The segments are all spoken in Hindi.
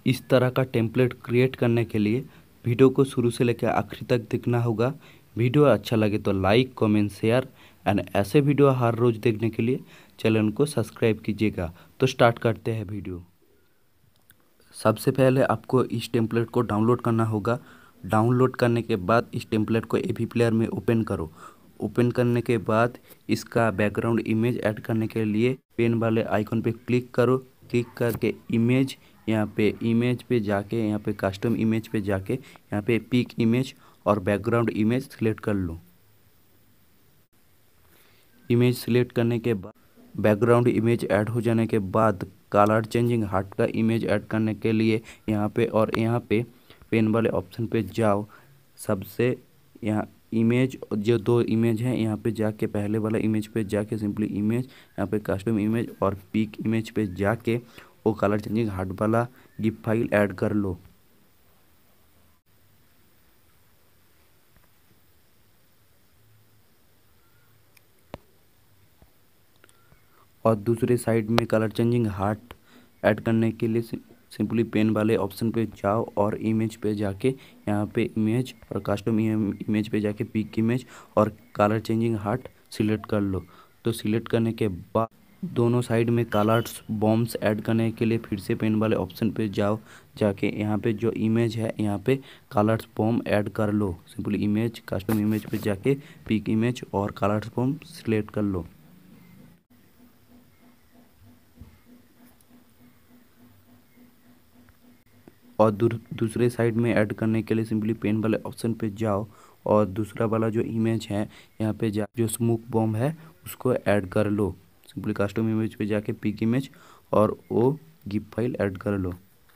इस तरह का टेम्पलेट क्रिएट करने के लिए वीडियो को शुरू से लेकर आखिर तक देखना होगा। वीडियो अच्छा लगे तो लाइक कमेंट शेयर एंड ऐसे वीडियो हर रोज़ देखने के लिए चैनल को सब्सक्राइब कीजिएगा। तो स्टार्ट करते हैं वीडियो। सबसे पहले आपको इस टेम्पलेट को डाउनलोड करना होगा। डाउनलोड करने के बाद इस टेम्पलेट को एवी प्लेयर में ओपन करो। ओपन करने के बाद इसका बैकग्राउंड इमेज ऐड करने के लिए पेन वाले आइकन पे क्लिक करो। क्लिक करके इमेज इमेज पे जाके यहाँ पे कस्टम इमेज पे जाके यहाँ पे पिक इमेज और बैकग्राउंड इमेज सिलेक्ट कर लो। इमेज सिलेक्ट करने के बाद बैकग्राउंड इमेज ऐड हो जाने के बाद कलर चेंजिंग हार्ट का इमेज ऐड करने के लिए यहाँ पे पेन वाले ऑप्शन पे जाओ। सबसे यहाँ इमेज जो दो इमेज हैं यहाँ पे जाके पहले वाला इमेज पे जाके सिंपली इमेज यहाँ पे कस्टम इमेज और पिक इमेज पे जाके वो कलर चेंजिंग हार्ट वाला गिफ फाइल ऐड कर लो। और दूसरे साइड में कलर चेंजिंग हार्ट ऐड करने के लिए सिंपली पेन वाले ऑप्शन पे जाओ और इमेज पे जाके यहाँ पे इमेज और कस्टम इमेज पे जाके पिक इमेज और कलर चेंजिंग हार्ट सिलेक्ट कर लो। तो सिलेक्ट करने के बाद दोनों साइड में कलर्स बॉम्ब्स ऐड करने के लिए फिर से पेन वाले ऑप्शन पे जाओ। जाके यहाँ पे जो इमेज है यहाँ पे कलर्स बॉम्ब ऐड कर लो। सिंपली इमेज कस्टम इमेज पे जाके पिक इमेज और कलर्स बॉम्ब सिलेक्ट कर लो। और दूसरे साइड में ऐड करने के लिए सिंपली पेन वाले ऑप्शन पे जाओ और दूसरा वाला जो इमेज है यहाँ पे जा जो स्मोक बॉम्ब है उसको ऐड कर लो। सिंपली कस्टम इमेज पे जाके पिक इमेज और वो गिफ फाइल ऐड कर लो।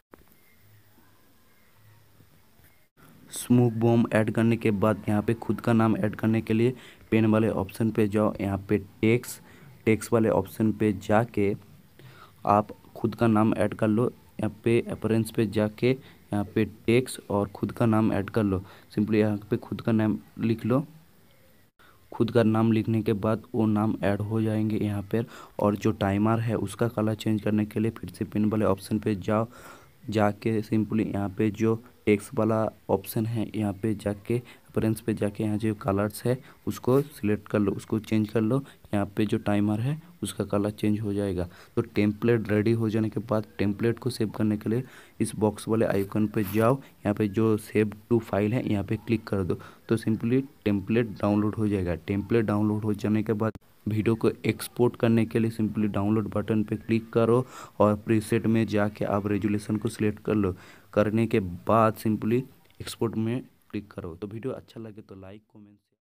स्मोक बॉम्ब ऐड करने के बाद यहाँ पे खुद का नाम ऐड करने के लिए पेन वाले ऑप्शन पे जाओ। यहाँ पे टेक्स्ट वाले ऑप्शन पे जाके आप खुद का नाम ऐड कर लो। यहाँ पे अपरेंस पे जाके यहाँ पे टेक्स्ट और खुद का नाम ऐड कर लो। सिंपली यहाँ पे खुद का नाम लिख लो। खुद का नाम लिखने के बाद वो नाम ऐड हो जाएंगे यहाँ पर। और जो टाइमर है उसका कलर चेंज करने के लिए फिर से पेन वाले ऑप्शन पे जाओ। जाके सिंपली यहाँ पे जो टेक्स्ट वाला ऑप्शन है यहाँ पे जाके अपरेंस पे जाके यहाँ जो कलर्स है उसको सिलेक्ट कर लो, उसको चेंज कर लो। यहाँ पे जो टाइमर है उसका कलर चेंज हो जाएगा। तो टेम्पलेट रेडी हो जाने के बाद टेम्पलेट को सेव करने के लिए इस बॉक्स वाले आइकन पे जाओ। यहाँ पे जो सेव टू फाइल है यहाँ पे क्लिक कर दो। तो सिंपली टेम्पलेट डाउनलोड हो जाएगा। टेम्पलेट डाउनलोड हो जाने के बाद वीडियो को एक्सपोर्ट करने के लिए सिंपली डाउनलोड बटन पे क्लिक करो और प्रीसेट में जाके आप रेजोल्यूशन को सिलेक्ट कर लो। करने के बाद सिंपली एक्सपोर्ट में क्लिक करो। तो वीडियो अच्छा लगे तो लाइक कमेंट